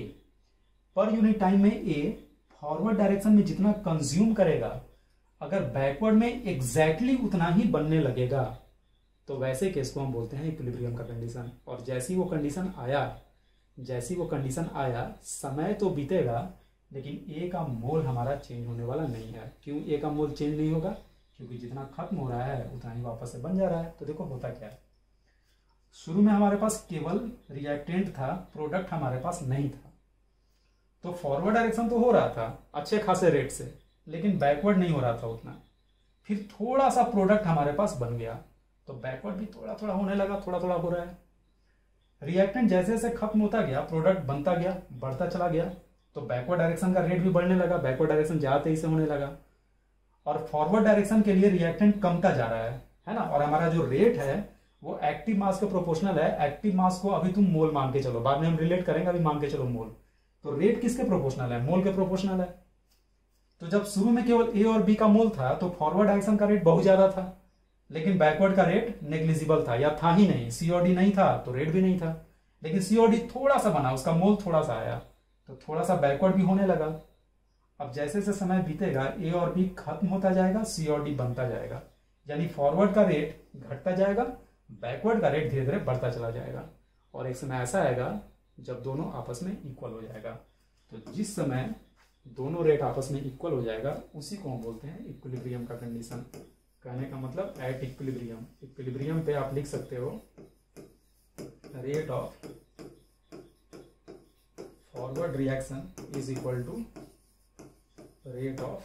Speaker 1: पर यूनिट टाइम में ए फॉरवर्ड डायरेक्शन में जितना कंज्यूम करेगा अगर बैकवर्ड में एग्जैक्टली उतना ही बनने लगेगा तो वैसे केस को हम बोलते हैं इक्विलिब्रियम का कंडीशन। और जैसी वो कंडीशन आया जैसी वो कंडीशन आया समय तो बीतेगा लेकिन ए का मोल हमारा चेंज होने वाला नहीं है। क्यों ए का मोल चेंज नहीं होगा, क्योंकि जितना खत्म हो रहा है उतना ही वापस से बन जा रहा है। तो देखो होता क्या है, शुरू में हमारे पास केवल रिएक्टेंट था, प्रोडक्ट हमारे पास नहीं था, तो फॉरवर्ड डायरेक्शन तो हो रहा था अच्छे खासे रेट से, लेकिन बैकवर्ड नहीं हो रहा था उतना। फिर थोड़ा सा प्रोडक्ट हमारे पास बन गया तो बैकवर्ड भी थोड़ा थोड़ा होने लगा, थोड़ा थोड़ा हो रहा है। रिएक्टेंट जैसे जैसे खत्म होता गया, प्रोडक्ट बनता गया, बढ़ता चला गया, तो बैकवर्ड डायरेक्शन का रेट भी बढ़ने लगा, बैकवर्ड डायरेक्शन ज्यादा तेजी से होने लगा। और फॉरवर्ड डायरेक्शन के लिए रिएक्टेंट कमता जा रहा है, है ना। और हमारा जो रेट है वो एक्टिव मास के प्रोपोर्शनल है। एक्टिव मास को अभी तुम मोल मान के चलो, बाद में हम रिलेट करेंगे, अभी मान के चलो मोल। तो रेट किसके प्रोपोर्शनल है, मोल के प्रोपोर्शनल है। तो जब शुरू में केवल ए और बी का मोल था तो फॉरवर्ड डायरेक्शन का रेट बहुत ज्यादा था, लेकिन बैकवर्ड का रेट नेग्लिजिबल था या था ही नहीं। सी और डी नहीं था तो रेट भी नहीं था, लेकिन सी और डी थोड़ा सा बना, उसका मोल थोड़ा सा आया, तो थोड़ा सा बैकवर्ड भी होने लगा। अब जैसे जैसे समय बीतेगा ए और बी खत्म होता जाएगा, सी और डी बनता जाएगा, यानी फॉरवर्ड का रेट घटता जाएगा, बैकवर्ड का रेट धीरे धीरे बढ़ता चला जाएगा और एक समय ऐसा आएगा जब दोनों आपस में इक्वल हो जाएगा। तो जिस समय दोनों रेट आपस में इक्वल हो जाएगा उसी को हम बोलते हैं इक्विलिब्रियम का कंडीशन। कहने का मतलब एट इक्विलिब्रियम, इक्विलिब्रियम पे आप लिख सकते हो rate of forward reaction is equal to rate of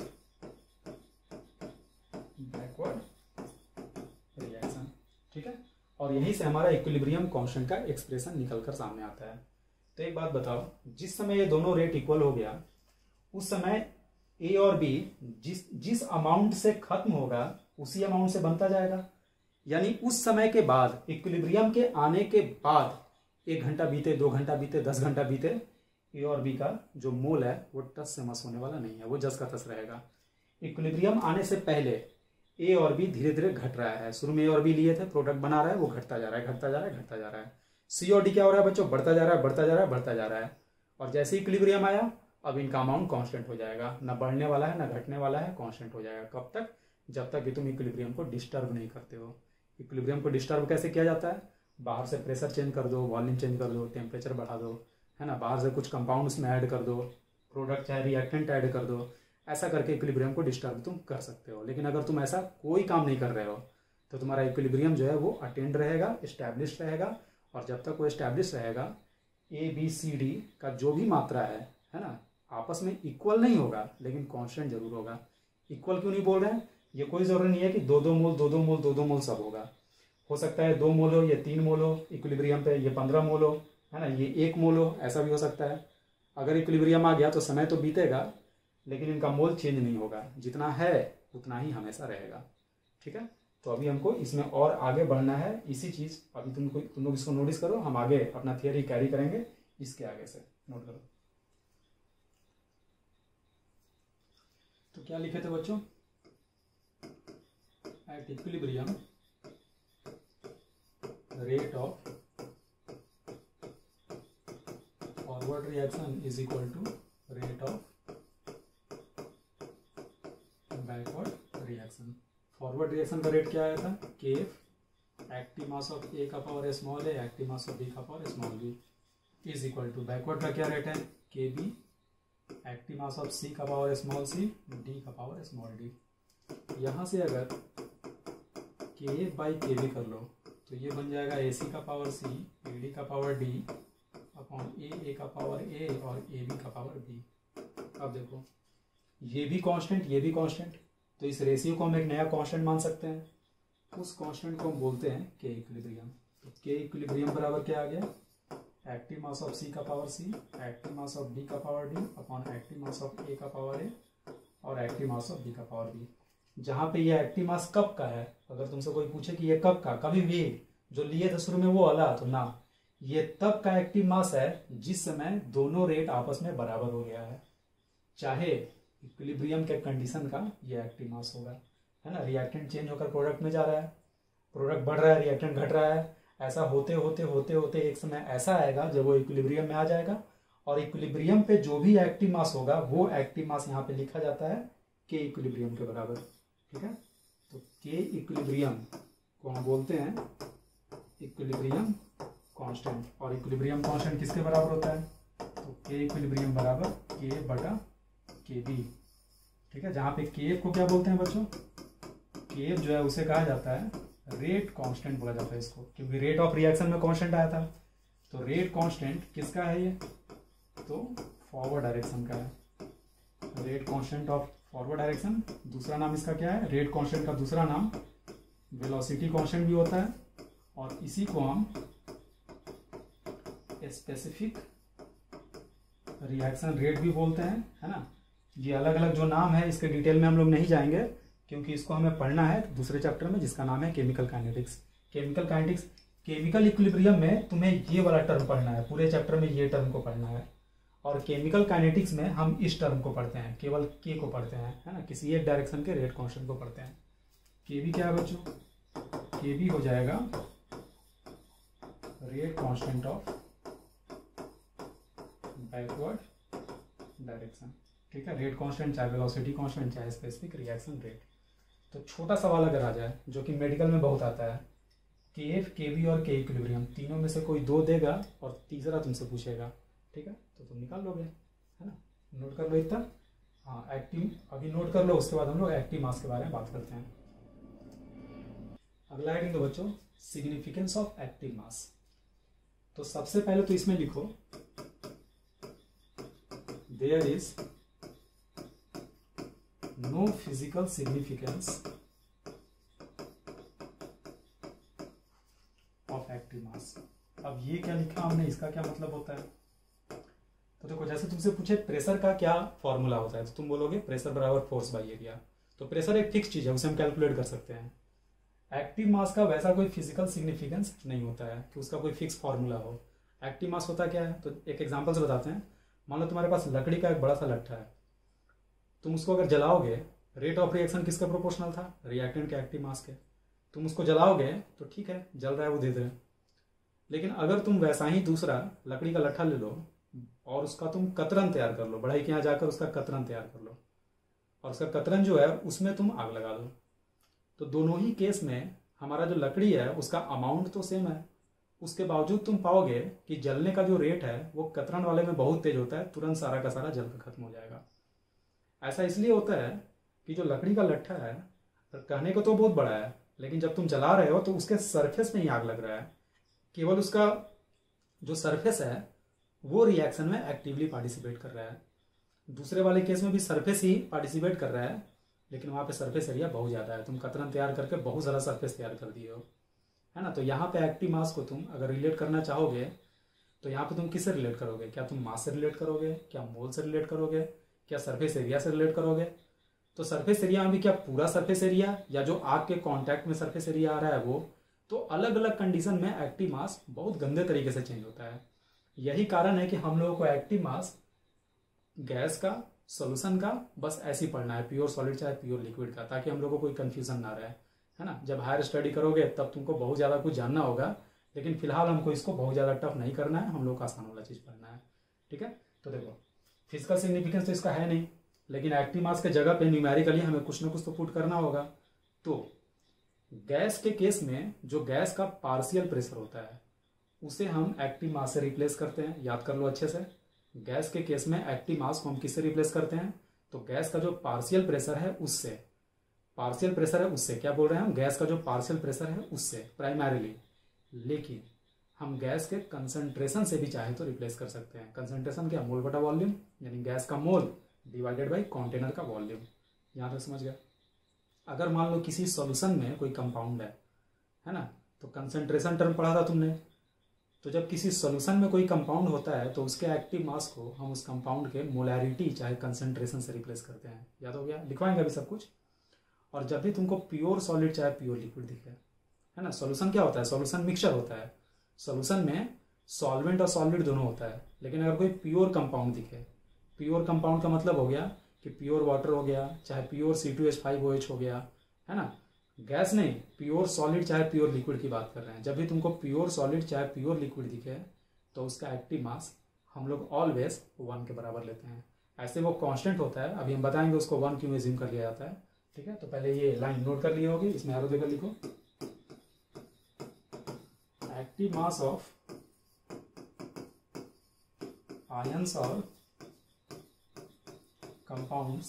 Speaker 1: backward reaction. ठीक है, और यहीं से हमारा इक्विलिब्रियम कांस्टेंट का एक्सप्रेशन निकलकर सामने आता है। तो एक बात बताओ, जिस समय ये दोनों रेट इक्वल हो गया उस समय ए और बी जिस जिस अमाउंट से खत्म होगा उसी अमाउंट से बनता जाएगा। यानी उस समय के बाद, इक्विलिब्रियम के आने के बाद एक घंटा बीते, दो घंटा बीते, दस घंटा बीते, ए और बी का जो मोल है वो टस से मस होने वाला नहीं है, वो जस का तस रहेगा। इक्विलिब्रियम आने से पहले ए और बी धीरे धीरे घट रहा है। शुरू में ए और बी लिए थे, प्रोडक्ट बना रहा है, वो घटता जा रहा है, घटता जा रहा है, घटता जा रहा है। सी और डी क्या हो रहा है बच्चों? बढ़ता जा रहा है, बढ़ता जा रहा है, बढ़ता जा रहा है। और जैसे इक्विलिब्रियम आया अब इनका अमाउंट कांस्टेंट हो जाएगा, ना बढ़ने वाला है ना घटने वाला है, कांस्टेंट हो जाएगा। कब तक? जब तक कि तुम इक्विलिब्रियम को डिस्टर्ब नहीं करते हो। इक्विलिब्रियम को डिस्टर्ब कैसे किया जाता है? बाहर से प्रेशर चेंज कर दो, वॉल्यूम चेंज कर दो, टेम्परेचर बढ़ा दो, है ना, बाहर से कुछ कंपाउंड उसमें ऐड कर दो, प्रोडक्ट चाहे रिएक्टेंट ऐड कर दो। ऐसा करके इक्विलिब्रियम को डिस्टर्ब तुम कर सकते हो। लेकिन अगर तुम ऐसा कोई काम नहीं कर रहे हो तो तुम्हारा इक्विलिब्रियम जो है वो अटेंड रहेगा, एस्टैब्लिश रहेगा। और जब तक वो एस्टैब्लिश रहेगा ए बी सी डी का जो भी मात्रा है है ना, आपस में इक्वल नहीं होगा लेकिन कांस्टेंट जरूर होगा। इक्वल क्यों नहीं बोल रहे हैं? ये कोई जरूरी नहीं है कि दो दो मोल दो दो मोल दो दो मोल सब होगा। हो सकता है दो मोल हो, ये तीन मोल हो, इक्विलिब्रियम पे ये पंद्रह मोल हो, है ना, ये एक मोल हो, ऐसा भी हो सकता है। अगर इक्विलिब्रियम आ गया तो समय तो बीतेगा लेकिन इनका मोल चेंज नहीं होगा, जितना है उतना ही हमेशा रहेगा। ठीक है, तो अभी हमको इसमें और आगे बढ़ना है। इसी चीज अभी तुमको तुम लोग इसको नोटिस करो, हम आगे अपना थियरी कैरी करेंगे इसके आगे से। नोट करो तो क्या लिखे थे बच्चों? At equilibrium rate of forward reaction is equal to rate of backward reaction. Forward reaction का रेट क्या आया था? K F active mass of A का power small A active mass of B का power small B is equal to backward का क्या rate है? K B active mass of C का पावर स्मॉल सी डी का power small D. यहाँ से अगर के एफ बाई के बी कर लो तो ये बन जाएगा ए सी का पावर सी, ए डी का power D upon A, A का पावर ए और ए बी का पावर बी। अब देखो ये भी कांस्टेंट, ये भी कांस्टेंट, तो इस रेशियो को हम एक नया कांस्टेंट मान सकते हैं। उस कांस्टेंट को हम बोलते हैं के इक्विलिब्रियम। तो के इक्विलिब्रियम बराबर क्या आ गया? एक्टिव मास ऑफ सी का power C, active mass of D का power D upon active mass of A का पावर ए और एक्टिव मास ऑफ बी का पावर बी। जहाँ पे ये एक्टिव मास कब का है, अगर तुमसे कोई पूछे कि ये कब का, कभी भी जो लिए थे शुरू में वो वाला, तो ना, ये तब का एक्टिव मास है जिस समय दोनों रेट आपस में बराबर हो गया है। चाहे इक्विलिब्रियम के कंडीशन का ये एक्टिव मास होगा, है ना, रिएक्टेंट चेंज होकर प्रोडक्ट में जा रहा है, प्रोडक्ट बढ़ रहा है, रिएक्टेंट घट रहा है। ऐसा होते होते होते होते एक समय ऐसा आएगा जब वो इक्विलिब्रियम में आ जाएगा और इक्विलिब्रियम पे जो भी एक्टिव मास होगा वो एक्टिव मास यहाँ पे लिखा जाता है के इक्विलिब्रियम के बराबर। ठीक है, तो के इक्विलिब्रियम को हम बोलते हैं इक्विलिब्रियम कांस्टेंट। और इक्विलिब्रियम कांस्टेंट किसके बराबर होता है? तो के इक्विलिब्रियम बराबर के बटा के बी। ठीक है, जहाँ पे के एफ को क्या बोलते हैं बच्चों? के एफ जो है उसे कहा जाता है रेट कांस्टेंट बोला जाता है इसको, क्योंकि रेट ऑफ रिएक्शन में कांस्टेंट आया था। तो रेट कांस्टेंट किसका है ये? तो फॉरवर्ड डायरेक्शन का है। Rate constant of forward direction, दूसरा नाम इसका क्या है? रेट कांस्टेंट का दूसरा नाम वेलोसिटी कांस्टेंट भी होता है और इसी को हम स्पेसिफिक रिएक्शन रेट भी बोलते हैं, है ना। ये अलग अलग जो नाम है इसके डिटेल में हम लोग नहीं जाएंगे क्योंकि इसको हमें पढ़ना है दूसरे चैप्टर में जिसका नाम है chemical kinetics. Chemical kinetics chemical equilibrium में तुम्हें ये वाला टर्म पढ़ना है, पूरे चैप्टर में ये टर्म को पढ़ना है। और केमिकल काइनेटिक्स में हम इस टर्म को पढ़ते हैं, केवल के को पढ़ते हैं, है ना, किसी एक डायरेक्शन के रेट कांस्टेंट को पढ़ते हैं। के भी क्या है बच्चों? के भी हो जाएगा rate constant of backward direction. ठीक है, रेट कांस्टेंट चाहे वेलोसिटी कांस्टेंट चाहे स्पेसिफिक रिएक्शन रेट। तो छोटा सवाल अगर आ जाए जो कि मेडिकल में बहुत आता है के एफ, के बी और के इक्विलिब्रियम तीनों में से कोई दो देगा और तीसरा तुमसे पूछेगा, ठीक है, तो तुम निकाल लोगे, है ना। नोट कर लो इतना। हाँ, एक्टिव अभी नोट कर लो, उसके बाद हम लोग एक्टिव मास के बारे में बात करते हैं। अगला हेडिंग दो बच्चों, सिग्निफिकेंस ऑफ एक्टिव मास। तो सबसे पहले तो इसमें लिखो there is no physical significance of active mass. अब ये क्या लिखा हमने, इसका क्या मतलब होता है? तो देखो, जैसे तुमसे पूछे प्रेशर का क्या फॉर्मूला होता है, तो तुम बोलोगे प्रेशर बराबर फोर्स बाई एरिया। तो प्रेशर एक फिक्स चीज है, उसे हम कैलकुलेट कर सकते हैं। एक्टिव मास का वैसा कोई फिजिकल सिग्निफिकेंस नहीं होता है कि उसका कोई फिक्स फॉर्मूला हो। एक्टिव मास होता क्या है, तो एक एग्जांपल से बताते हैं। मान लो तुम्हारे पास लकड़ी का एक बड़ा सा लट्ठा है, तुम उसको अगर जलाओगे, रेट ऑफ रिएक्शन किसका प्रोपोर्शनल था? रिएक्टेंट के एक्टिव मास के। तुम उसको जलाओगे तो ठीक है, जल रहा है वो, दे दे। लेकिन अगर तुम वैसा ही दूसरा लकड़ी का लट्ठा ले लो और उसका तुम कतरन तैयार कर लो, बढ़ई के यहाँ जाकर उसका कतरन तैयार कर लो, और उसका कतरन जो है उसमें तुम आग लगा दो, तो दोनों ही केस में हमारा जो लकड़ी है उसका अमाउंट तो सेम है। उसके बावजूद तुम पाओगे कि जलने का जो रेट है वो कतरन वाले में बहुत तेज होता है, तुरंत सारा का सारा जल कर खत्म हो जाएगा। ऐसा इसलिए होता है कि जो लकड़ी का लट्ठा है, कहने को तो बहुत बड़ा है, लेकिन जब तुम जला रहे हो तो उसके सरफेस में ही आग लग रहा है। केवल उसका जो सरफेस है वो रिएक्शन में एक्टिवली पार्टिसिपेट कर रहा है। दूसरे वाले केस में भी सरफेस ही पार्टिसिपेट कर रहा है, लेकिन वहाँ पे सरफेस एरिया बहुत ज़्यादा है। तुम कतरन तैयार करके बहुत ज़्यादा सरफेस तैयार कर दिए हो, है ना। तो यहाँ पे एक्टिव मास को तुम अगर रिलेट करना चाहोगे तो यहाँ पे तुम किससे रिलेट करोगे? क्या तुम मास से रिलेट करोगे, क्या मोल से रिलेट करोगे, क्या सरफेस एरिया से रिलेट करोगे? तो सरफेस एरिया में भी क्या पूरा सरफेस एरिया, या जो आग के कॉन्टैक्ट में सरफेस एरिया आ रहा है वो? तो अलग अलग कंडीशन में एक्टिव मास बहुत गंदे तरीके से चेंज होता है। यही कारण है कि हम लोगों को एक्टिव मास गैस का, सॉल्यूशन का बस ऐसे ही पढ़ना है, प्योर सॉलिड चाहे प्योर लिक्विड का, ताकि हम लोगों को कोई कंफ्यूजन ना रहे, है ना। जब हायर स्टडी करोगे तब तुमको बहुत ज़्यादा कुछ जानना होगा, लेकिन फिलहाल हमको इसको बहुत ज़्यादा टफ नहीं करना है, हम लोग को आसान वाला चीज़ पढ़ना है, ठीक है। तो देखो, फिजिकल सिग्निफिकेंस तो इसका है नहीं, लेकिन एक्टिव मास के जगह पे न्यूमेरिकली हमें कुछ ना कुछ तो पुट करना होगा। तो गैस के केस में जो गैस का पार्शियल प्रेशर होता है उसे हम एक्टिव मास से रिप्लेस करते हैं। याद कर लो अच्छे से, गैस के केस में एक्टिव मास को हम किससे रिप्लेस करते हैं? तो गैस का जो पार्शियल प्रेशर है उससे, पार्शियल प्रेशर है उससे, क्या बोल रहे हैं हम? गैस का जो पार्शियल प्रेशर है उससे प्राइमरीली। लेकिन हम गैस के कंसंट्रेशन से भी चाहे तो रिप्लेस कर सकते हैं। कंसंट्रेशन क्या? मोल बटा वॉल्यूम, यानी गैस का मोल डिवाइडेड बाई कंटेनर का वॉल्यूम। यहाँ तक समझ गया? अगर मान लो किसी सॉल्यूशन में कोई कंपाउंड है, है ना, तो कंसंट्रेशन टर्म पढ़ा था तुमने। तो जब किसी सॉल्यूशन में कोई कंपाउंड होता है तो उसके एक्टिव मास को हम उस कंपाउंड के मोलैरिटी चाहे कंसंट्रेशन से रिप्लेस करते हैं। याद हो गया? लिखवाएंगे अभी सब कुछ। और जब भी तुमको प्योर सॉलिड चाहे प्योर लिक्विड दिखे, है ना, सॉल्यूशन क्या होता है? सॉल्यूशन मिक्सचर होता है। सॉल्यूशन में सॉल्वेंट और सॉलिड दोनों होता है। लेकिन अगर कोई प्योर कंपाउंड दिखे, प्योर कंपाउंड का मतलब हो गया कि प्योर वाटर हो गया, चाहे pure C two H five O H हो गया, है ना, गैस नहीं, प्योर सॉलिड चाहे प्योर लिक्विड की बात कर रहे हैं। जब भी तुमको प्योर सॉलिड चाहे प्योर लिक्विड दिखे तो उसका एक्टिव मास हम लोग ऑलवेज वन के बराबर लेते हैं। ऐसे वो कांस्टेंट होता है, अभी हम बताएंगे उसको वन क्यों एज्यूम कर लिया जाता है, ठीक है। तो पहले ये लाइन नोट कर लिए होगी, इसमें एरो देकर लिखो, एक्टिव मास ऑफ आयंस और compounds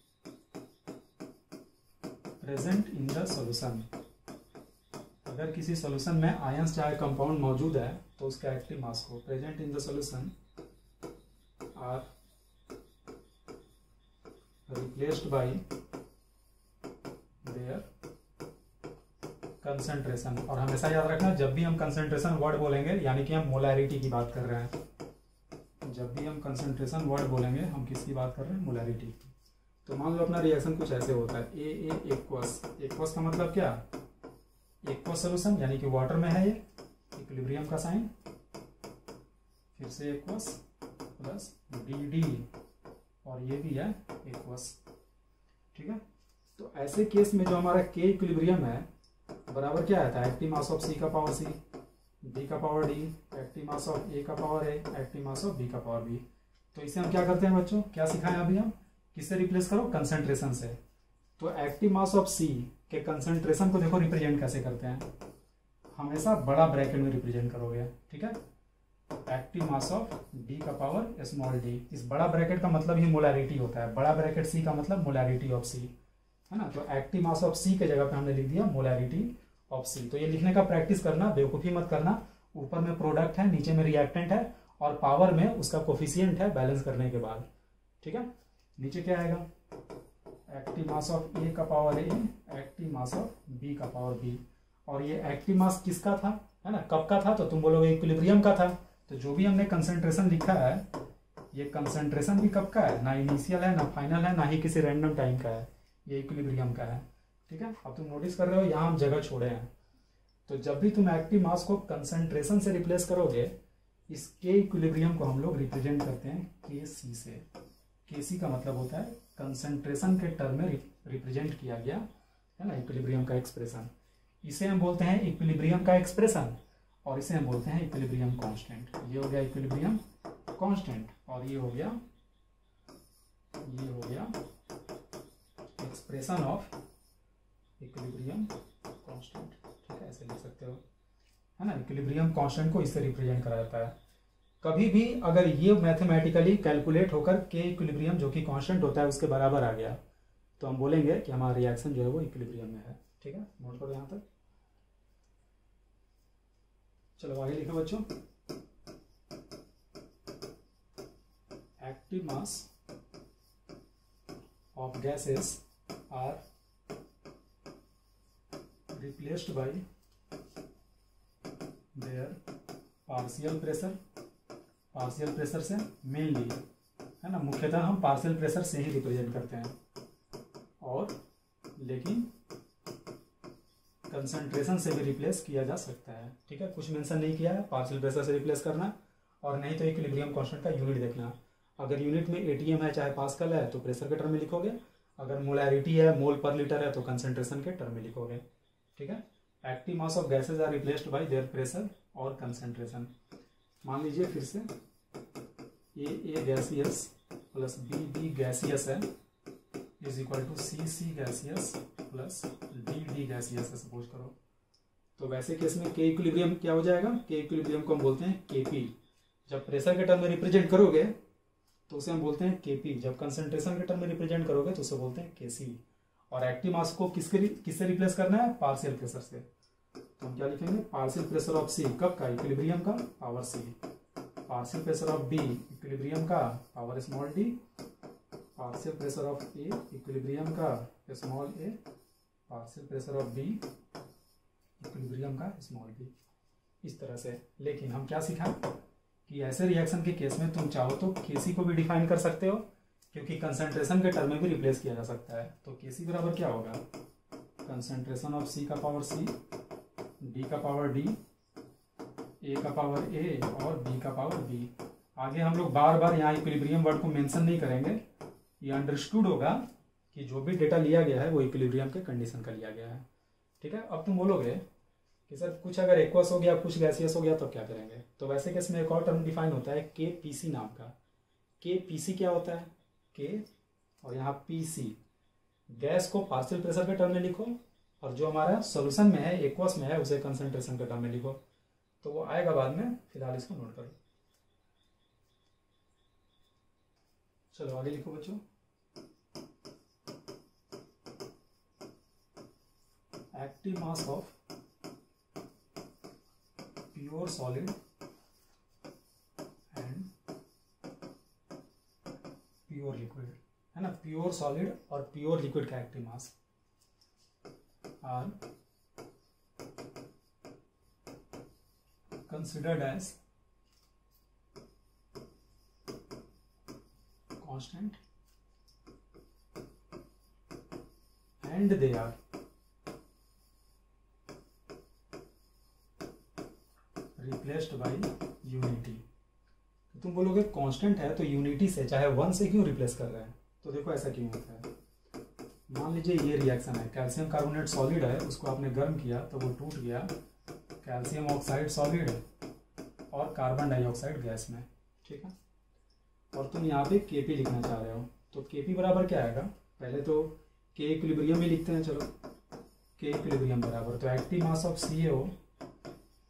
Speaker 1: present in the solution. अगर किसी सॉल्यूशन में आयंस चाहे कंपाउंड मौजूद है तो उसके एक्टिव मास को present in the solution are replaced by their concentration. और हमेशा याद रखना, जब भी हम कंसंट्रेशन वर्ड बोलेंगे यानी कि हम मोलैरिटी की बात कर रहे हैं। जब भी हम कंसंट्रेशन वर्ड बोलेंगे हम किसकी बात कर रहे हैं? मोलैरिटी। तो मान लो अपना रिएक्शन कुछ ऐसे होता है, ए ए एक्वस। एक्वस का मतलब क्या? एक्वस सॉल्यूशन, यानी कि वाटर में है ये, इक्विलिब्रियम का साइन, फिर से एक्वस प्लस डी डी, और ये भी है एक्वस, ठीक है। तो ऐसे केस में जो हमारा के इक्विलिब्रियम है बराबर क्या आता है? एक्टिव मास ऑफ सी का पावर सी, बी का power D, active mass of A का power A, active mass of B का पावर बी। तो इसे हम क्या करते हैं बच्चों? क्या सिखाएं अभी हम? किससे रिप्लेस करो? कंसंट्रेशन से। तो एक्टिव मास ऑफ सी के कंसंट्रेशन को देखो रिप्रेजेंट कैसे करते हैं। हमेशा बड़ा ब्रैकेट में रिप्रेजेंट करोगे, ठीक है। एक्टिव मास ऑफ डी का पावर स्मॉल डी, इस बड़ा ब्रैकेट का मतलब ही मोलैरिटी होता है, बड़ा ब्रैकेट सी का मतलब मोलैरिटी ऑफ सी, है ना। तो एक्टिव मास ऑफ सी के जगह पे हमने लिख दिया मोलैरिटी ऑफ सी। तो ये लिखने का प्रैक्टिस करना, बेवकूफ़ी मत करना। ऊपर में प्रोडक्ट है, नीचे में रिएक्टेंट है और पावर में उसका कोफिशिएंट है बैलेंस करने के बाद, ठीक है। नीचे क्या आएगा, एक्टिव मास ऑफ ए का power A, active mass of B का पावर बी। और ये एक्टिव मास किसका था, है ना, कब का था, तो तुम बोलोगे इक्विलिब्रियम का था। तो जो भी हमने कंसंट्रेशन लिखा है, ये कंसंट्रेशन भी कब का है, ना इनिशियल है ना फाइनल है ना ही किसी रैंडम टाइम का है, ये इक्विलिब्रियम का है, ठीक है। अब तुम नोटिस कर रहे हो यहाँ हम जगह छोड़े हैं। तो जब भी तुम एक्टिव मास को कंसंट्रेशन से रिप्लेस करोगे, इस के इक्विलिब्रियम को हम लोग रिप्रेजेंट करते हैं के सी से। के सी का मतलब होता है कंसंट्रेशन के टर्म में रिप्रेजेंट किया गया, है ना, इक्विलिब्रियम का एक्सप्रेशन। इसे हम बोलते हैं इक्विलिब्रियम का एक्सप्रेशन और इसे हम बोलते हैं इक्विलिब्रियम कांस्टेंट। ये हो गया इक्विलिब्रियम कांस्टेंट और ये हो गया ये हो गया एक्सप्रेशन ऑफ इक्विलिब्रियम कांस्टेंट, ठीक है, ऐसे लिख सकते हो, है ना। इक्विलिब्रियम कांस्टेंट को इससे रिप्रेजेंट करा जाता है। कभी भी अगर ये मैथमेटिकली कैलकुलेट होकर के इक्विलिब्रियम जो कि कांस्टेंट होता है उसके बराबर आ गया, तो हम बोलेंगे कि हमारा रिएक्शन जो है वो इक्विलिब्रियम में है, ठीक है। नोट करो यहाँ तक। चलो आगे लिखो बच्चों, active mass of gases are replaced by their partial pressure, partial pressure से मेनली, है ना, मुख्यतः हम पार्शियल प्रेशर से ही रिप्रेजेंट करते हैं, और लेकिन कंसंट्रेशन से भी रिप्लेस किया जा सकता है, ठीक है। कुछ मेंशन नहीं किया है पार्शियल प्रेशर से रिप्लेस करना, और नहीं तो इक्विलिब्रियम कांस्टेंट का यूनिट देखना। अगर यूनिट में एटीएम है चाहे पास्कल है तो प्रेशर के टर्म में लिखोगे, अगर मोलैरिटी है मोल पर लीटर है तो कंसंट्रेशन के टर्म में लिखोगे, ठीक है। Active mass of gases are replaced by their pressure और कंसंट्रेशन। मान लीजिए फिर से A A gaseous plus B B gaseous है is equal to C C gaseous plus D D gaseous है सपोज करो। तो वैसे केस में के इक्विलिब्रियम क्या हो जाएगा, के इक्विलिब्रियम को हम बोलते हैं केपी। जब प्रेशर के टर्म में रिप्रेजेंट करोगे तो उसे हम बोलते हैं केपी, जब कंसंट्रेशन के टर्म में रिप्रेजेंट करोगे तो उसे बोलते हैं केसी। और एक्टिव मास को किसके किससे रिप्लेस करना है, पार्शियल प्रेशर से। तो हम क्या लिखेंगे, पार्शियल प्रेशर ऑफ सी, कब का, इक्विलिब्रियम का, power C. Partial pressure of B, equilibrium का, power small D. Partial pressure of A, equilibrium का, small A. Partial pressure of B, equilibrium का, स्मॉल बी। इस तरह से। लेकिन हम क्या सीखा कि ऐसे रिएक्शन के केस में तुम चाहो तो केसी को भी डिफाइन कर सकते हो, क्योंकि कंसंट्रेशन के टर्म में भी रिप्लेस किया जा सकता है। तो केसी बराबर क्या होगा, कंसंट्रेशन ऑफ सी का पावर सी, डी का पावर डी, ए का पावर ए और बी का पावर बी। आगे हम लोग बार बार यहाँ इक्विलिब्रियम वर्ड को मेंशन नहीं करेंगे, ये अंडरस्टूड होगा कि जो भी डेटा लिया गया है वो इक्विलिब्रियम के कंडीशन का लिया गया है, ठीक है। अब तुम बोलोगे कि सर कुछ अगर एक्वस हो गया कुछ गैसियस हो गया तो क्या करेंगे। तो वैसे केस में एक और टर्म डिफाइन होता है के पी सी नाम का। के पी सी क्या होता है, के और यहाँ पी सी, गैस को पार्शियल प्रेशर के टर्म में लिखो और जो हमारा सोल्यूशन में है एक्वस में है उसे कंसंट्रेशन के टर्म में लिखो। तो वो आएगा बाद में, फिलहाल इसको नोट करो। चलो आगे लिखो बच्चों, active mass of pure solid and pure liquid, है ना। प्योर सॉलिड और प्योर लिक्विड का active mass are considered as constant and they are replaced by unity। तो तुम बोलोगे कांस्टेंट है तो यूनिटी से चाहे वन से क्यों रिप्लेस कर रहे हैं। तो देखो ऐसा क्यों होता है, मान लीजिए ये रिएक्शन है, कैल्शियम कार्बोनेट सॉलिड है, उसको आपने गर्म किया तो वो टूट गया कैल्शियम ऑक्साइड सॉलिड और कार्बन डाइऑक्साइड गैस में, ठीक है। और तुम यहाँ पे Kp लिखना चाह रहे हो, तो Kp बराबर क्या आएगा, पहले तो K इक्विलिब्रियम ही लिखते हैं। चलो K इक्विलिब्रियम बराबर, तो active mass of C A O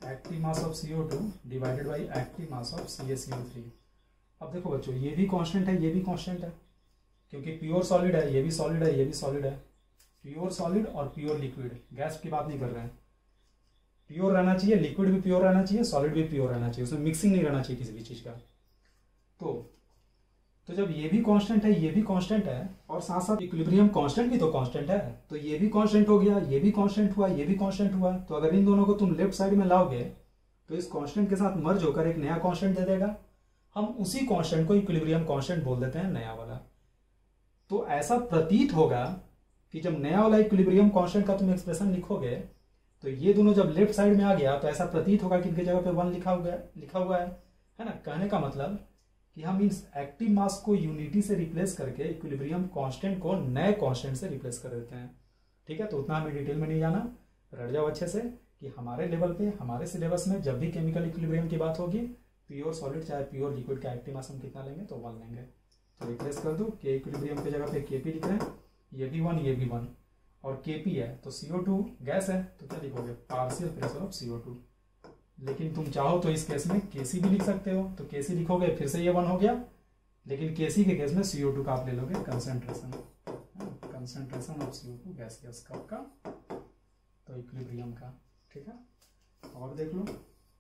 Speaker 1: active mass of C O two divided by active mass of C A C O three. अब देखो बच्चों, ये भी कांस्टेंट है, ये भी कांस्टेंट है, क्योंकि प्योर सॉलिड है, ये भी सॉलिड है, ये भी सॉलिड है। प्योर सॉलिड और प्योर लिक्विड, गैस की बात नहीं कर रहे हैं। प्योर रहना चाहिए, लिक्विड भी प्योर रहना चाहिए, सॉलिड भी प्योर रहना चाहिए, उसमें मिक्सिंग नहीं रहना चाहिए किसी भी चीज का। तो तो जब ये भी कांस्टेंट है, ये भी कांस्टेंट है, और साथ साथ इक्विलिब्रियम कांस्टेंट भी तो कांस्टेंट है, तो ये भी कांस्टेंट हो गया, ये भी कांस्टेंट हुआ, ये भी कांस्टेंट हुआ। तो अगर इन दोनों को तुम लेफ्ट साइड में लाओगे तो इस कांस्टेंट के साथ मर्ज होकर एक नया कांस्टेंट दे देगा। हम उसी कांस्टेंट को इक्विलिब्रियम कांस्टेंट बोल देते हैं, नया वाला। तो ऐसा प्रतीत होगा कि जब नया वाला इक्विलिब्रियम कांस्टेंट का तुम एक्सप्रेशन लिखोगे तो ये दोनों जब लेफ्ट साइड में आ गया तो ऐसा प्रतीत होगा कि इनकी जगह पे वन लिखा हुआ लिखा हुआ है है ना। कहने का मतलब कि हम इस एक्टिव मास को यूनिटी से रिप्लेस करके इक्विलिब्रियम कांस्टेंट को नए कांस्टेंट से रिप्लेस कर देते हैं। ठीक है, तो उतना हमें डिटेल में नहीं जाना, रट जाओ अच्छे से कि हमारे लेवल पे, हमारे सिलेबस में जब भी केमिकल इक्विलिब्रियम की बात होगी, प्योर सॉलिड चाहे प्योर लिक्विड का एक्टिव मास हम कितना लेंगे तो वन लेंगे। तो रिप्लेस कर दो, के इक्विलिब्रियम की जगह पे के पी लिख रहे हैं, ये भी वन, ये भी वन, और के पी है तो सी ओ टू गैस है तो क्या लिखोगे, partial pressure of C O two. लेकिन तुम चाहो तो इस केस में के सी भी लिख सकते हो, तो के सी लिखोगे फिर से ये वन हो गया, लेकिन के सी के केस में सी ओ टू का आप ले लोगे concentration, concentration of C O two gas gas कब का, तो इक्विलिब्रियम का। ठीक है, और देख लो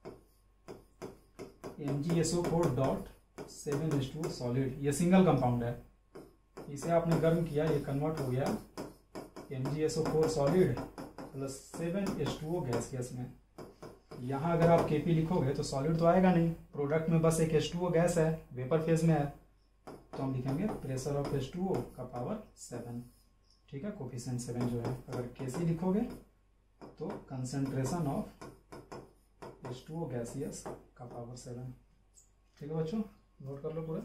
Speaker 1: M G S O four dot seven H two solid, ये सिंगल कंपाउंड है, इसे आपने गर्म किया, ये कन्वर्ट हो गया M G S O four solid plus seven H two O gas gas में। यहाँ अगर आप के पी लिखोगे तो सॉलिड तो आएगा नहीं, प्रोडक्ट में बस एक एच टू ओ गैस है, वेपर फेज में है, तो हम लिखेंगे pressure of H two O का पावर सेवन। ठीक है, कोफिशिएंट सेवन जो है। अगर के सी लिखोगे तो concentration of H two O gaseous का पावर सेवन। ठीक है बच्चों, नोट कर लो पूरा।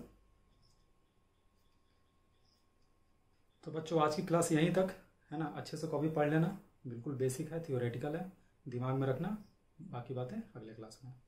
Speaker 1: तो बच्चों आज की क्लास यहीं तक है ना, अच्छे से कॉपी पढ़ लेना, बिल्कुल बेसिक है, थियोरेटिकल है, दिमाग में रखना, बाकी बातें अगले क्लास में।